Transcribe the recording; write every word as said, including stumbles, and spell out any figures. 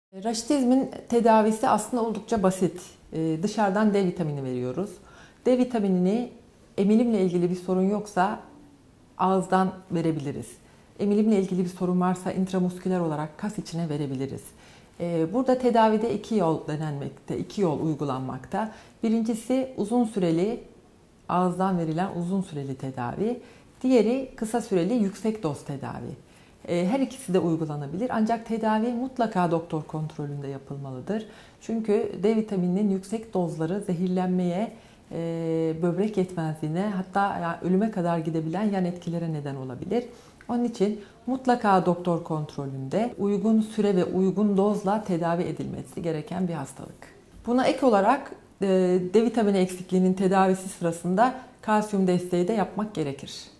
Raşitizmin tedavisi aslında oldukça basit. Ee, dışarıdan D vitamini veriyoruz. D vitaminini emilimle ilgili bir sorun yoksa ağızdan verebiliriz. Emilimle ilgili bir sorun varsa intramusküler olarak kas içine verebiliriz. Ee, burada tedavide iki yol denenmekte, iki yol uygulanmakta. Birincisi uzun süreli ağızdan verilen uzun süreli tedavi. Diğeri kısa süreli yüksek doz tedavi. Her ikisi de uygulanabilir ancak tedavi mutlaka doktor kontrolünde yapılmalıdır. Çünkü D vitamininin yüksek dozları zehirlenmeye, böbrek yetmezliğine hatta ölüme kadar gidebilen yan etkilere neden olabilir. Onun için mutlaka doktor kontrolünde uygun süre ve uygun dozla tedavi edilmesi gereken bir hastalık. Buna ek olarak D vitamini eksikliğinin tedavisi sırasında kalsiyum desteği de yapmak gerekir.